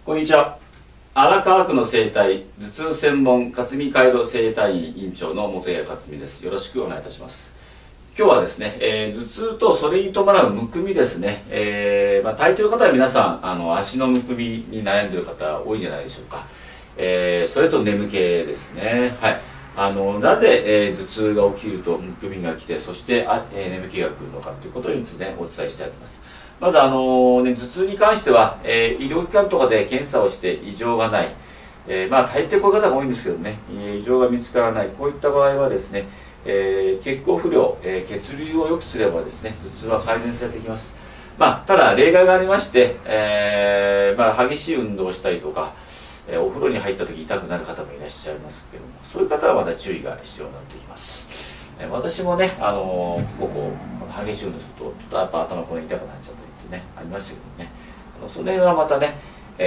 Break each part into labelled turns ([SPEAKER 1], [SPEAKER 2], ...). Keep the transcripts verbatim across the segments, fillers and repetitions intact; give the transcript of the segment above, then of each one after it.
[SPEAKER 1] こんにちは。荒川区の整体頭痛専門勝見回路整体院院長の本谷勝美です。よろしくお願いいたします。今日はですね、えー、頭痛とそれに伴うむくみですね。えーまあ、大抵の方は皆さんあの足のむくみに悩んでいる方多いんじゃないでしょうか。えー、それと眠気ですね。はい。あのなぜ、えー、頭痛が起きるとむくみが来て、そしてあ、えー、眠気が来るのかということについて、ね、お伝えしたいと思います。まずあの、ね、頭痛に関しては、えー、医療機関とかで検査をして異常がない、えー、まあ大抵こういう方が多いんですけどね、異常が見つからない、こういった場合はですね、えー、血行不良、えー、血流を良くすればですね、頭痛は改善されてきます。まあ、ただ例外がありまして、えーまあ、激しい運動をしたりとか、えー、お風呂に入った時痛くなる方もいらっしゃいますけども、そういう方はまだ注意が必要になってきます。えー、私もね、あのー、ここ激しい運動するとちょっとやっぱ頭この痛くなっちゃったりってねありましたけどね、あのそれはまたね、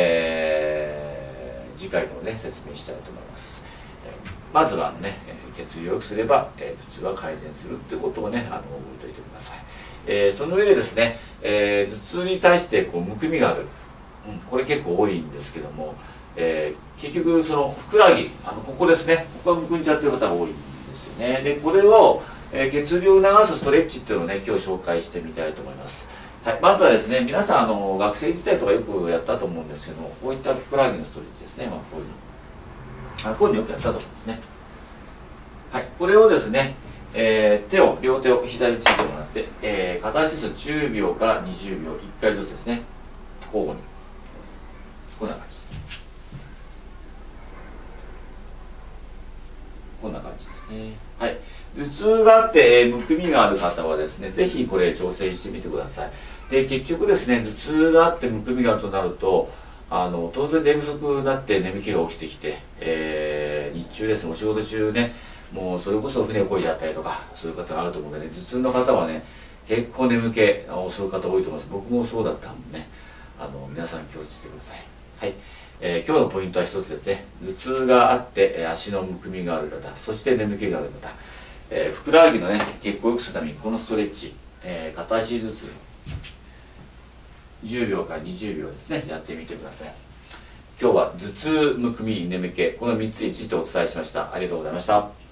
[SPEAKER 1] えー、次回のね説明したいと思います。えー、まずはね血流を良くすれば、えー、頭痛が改善するってことをねあの覚えておいてください。えー、その上でですね、えー、頭痛に対してこうむくみがある、うん、これ結構多いんですけども、えー、結局そのふくらはぎ、あのここですね、ここがむくんじゃってる方が多いんですよね。でこれを、えー、血流を流すストレッチっていうのをね今日紹介してみたいと思います。はい、まずはですね、皆さんあの学生時代とかよくやったと思うんですけども、こういったふくらはぎのストレッチですね、まあ、こういうのあこういうのよくやったと思うんですね。はい、これをですね、えー、手を両手を左についてもらって、えー、片足ずつじゅうびょうからにじゅうびょういっかいずつですね、交互にこんな感じ、こんな感じですね。はい、頭痛があって、えー、むくみがある方はですね、ぜひこれ調整してみてください。で結局ですね、頭痛があってむくみがあるとなると、あの当然寝不足になって眠気が起きてきて、えー、日中ですね、お仕事中ね、もうそれこそ船を漕いじゃったりとか、そういう方があると思うので、ね、頭痛の方はね、結構眠気をする方多いと思います。僕もそうだったんでね、あの皆さん気をつけてください。はい、えー、今日のポイントは一つですね。頭痛があって、えー、足のむくみがある方、そして眠気がある方、えー、ふくらはぎのね血行を良くするためにこのストレッチ、えー、片足ずつじゅうびょうからにじゅうびょうですね、やってみてください。今日は頭痛、むくみ、眠気、このみっつについてお伝えしました。ありがとうございました。